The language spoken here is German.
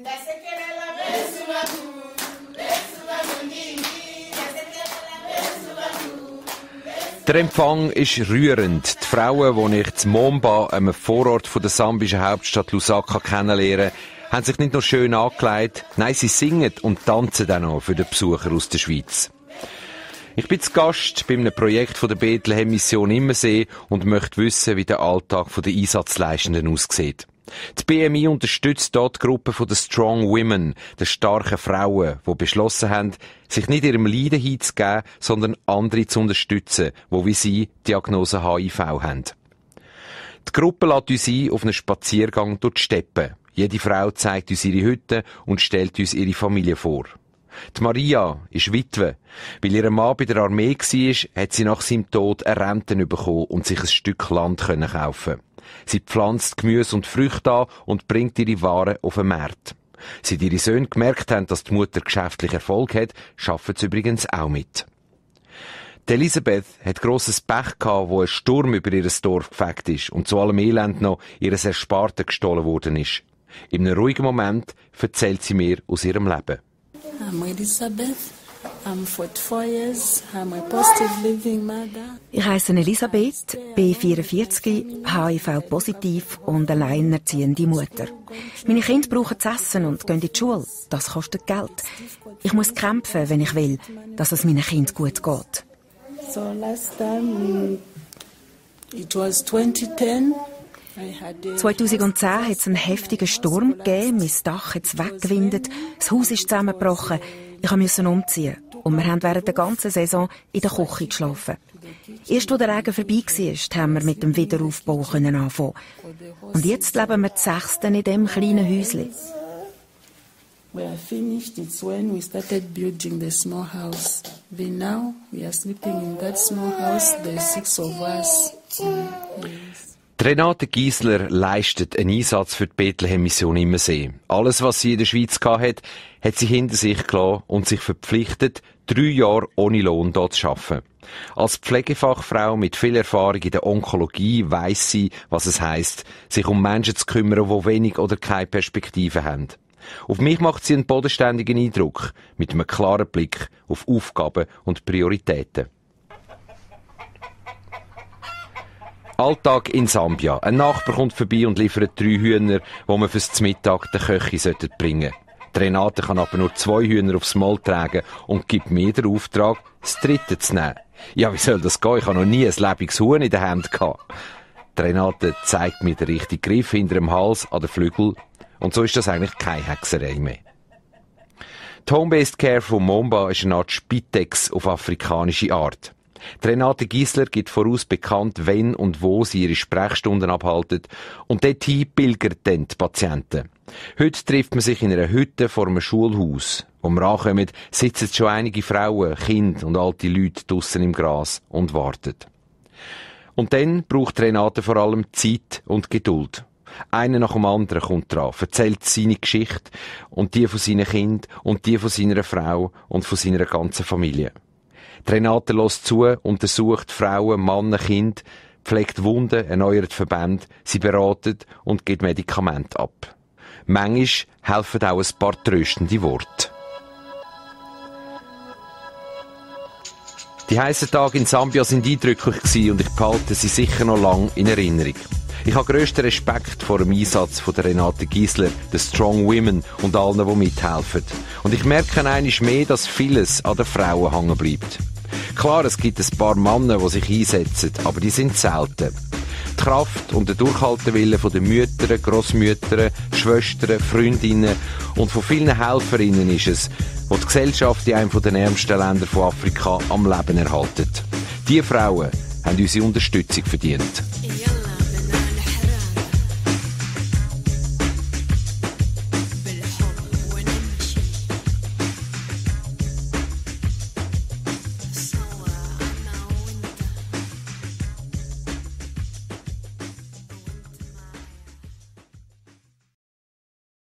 Der Empfang ist rührend. Die Frauen, die ich in Momba, einem Vorort von der sambischen Hauptstadt Lusaka, kennenlernen, haben sich nicht nur schön angelegt, nein, sie singen und tanzen auch noch für den Besucher aus der Schweiz. Ich bin zu Gast bei einem Projekt von der Bethlehem-Mission Immersee und möchte wissen, wie der Alltag der Einsatzleistenden aussieht. Die BMI unterstützt dort die Gruppe der Strong Women, der starken Frauen, die beschlossen haben, sich nicht ihrem Leiden hinzugeben, sondern andere zu unterstützen, die wie sie die Diagnose HIV haben. Die Gruppe lädt uns ein auf einen Spaziergang durch die Steppen. Jede Frau zeigt uns ihre Hütte und stellt uns ihre Familie vor. Die Maria ist Witwe. Weil ihr Mann bei der Armee war, hat sie nach seinem Tod eine Rente bekommen und sich ein Stück Land kaufen. Sie pflanzt Gemüse und Früchte an und bringt ihre Waren auf den Markt. Seit ihre Söhne gemerkt haben, dass die Mutter geschäftlich Erfolg hat, arbeitet sie übrigens auch mit. Die Elisabeth hat grosses Pech gehabt, wo ein Sturm über ihr Dorf gefegt ist und zu allem Elend noch ihr Ersparte gestohlen worden ist. In einem ruhigen Moment erzählt sie mir aus ihrem Leben. I'm Elisabeth. I'm 44 years. I'm a positive living mother. Ich heisse Elisabeth, bin 44, HIV-positiv und alleinerziehende Mutter. Meine Kinder brauchen zu essen und gehen in die Schule. Das kostet Geld. Ich muss kämpfen, wenn ich will, dass es meinen Kindern gut geht. So last time, it was 2010. 2010 hat es einen heftigen Sturm gegeben, mein Dach hat es weggewindet, das Haus ist zusammengebrochen. Ich musste umziehen und wir haben während der ganzen Saison in der Küche geschlafen. Erst als der Regen vorbei war, haben wir mit dem Wiederaufbau anfangen. Und jetzt leben wir zu 6. in diesem kleinen Häuschen. We are finished. It's when we started building the small house. Then now we are sleeping in that small house. There are 6 of us. Yes. Renate Giesler leistet einen Einsatz für die Bethlehem-Mission Immersee. Alles, was sie in der Schweiz hatte, hat sie hinter sich gelassen und sich verpflichtet, 3 Jahre ohne Lohn dort zu arbeiten. Als Pflegefachfrau mit viel Erfahrung in der Onkologie weiss sie, was es heisst, sich um Menschen zu kümmern, die wenig oder keine Perspektive haben. Auf mich macht sie einen bodenständigen Eindruck, mit einem klaren Blick auf Aufgaben und Prioritäten. Alltag in Sambia. Ein Nachbar kommt vorbei und liefert 3 Hühner, die man fürs Mittag der Köche bringen sollten. Die Renate kann aber nur 2 Hühner aufs Maul tragen und gibt mir den Auftrag, das 3. zu nehmen. Ja, wie soll das gehen? Ich habe noch nie ein lebendiges Huhn in der Hand gehabt. Die Renate zeigt mir den richtigen Griff hinter dem Hals an den Flügel. Und so ist das eigentlich keine Hexerei mehr. Die Home-Based Care von Momba ist eine Art Spitex auf afrikanische Art. Die Renate Giesler gibt voraus bekannt, wenn und wo sie ihre Sprechstunden abhalten. Und dorthin pilgern dann die Patienten. Heute trifft man sich in einer Hütte vor einem Schulhaus. Wo wir ankommen, sitzen schon einige Frauen, Kinder und alte Leute draussen im Gras und warten. Und dann braucht Renate vor allem Zeit und Geduld. Einer nach dem anderen kommt dran, erzählt seine Geschichte und die von seinen Kindern und die von seiner Frau und von seiner ganzen Familie. Die Renate hört zu, untersucht Frauen, Männer, Kinder, pflegt Wunden, erneuert Verbände, sie beratet und gibt Medikamente ab. Manchmal helfen auch ein paar tröstende Worte. Die heissen Tage in Sambia sind eindrücklich gewesen und ich behalte sie sicher noch lange in Erinnerung. Ich habe grössten Respekt vor dem Einsatz von der Renate Giesler, der Strong Women und allen, die mithelfen. Und ich merke einmal mehr, dass vieles an den Frauen hängen bleibt. Klar, es gibt ein paar Männer, die sich einsetzen, aber die sind selten. Die Kraft und der Durchhaltewille der Mütter, Grossmütter, Schwestern, Freundinnen und von vielen Helferinnen ist es, wo die Gesellschaft in einem der ärmsten Länder von Afrika am Leben erhalten. Diese Frauen haben unsere Unterstützung verdient.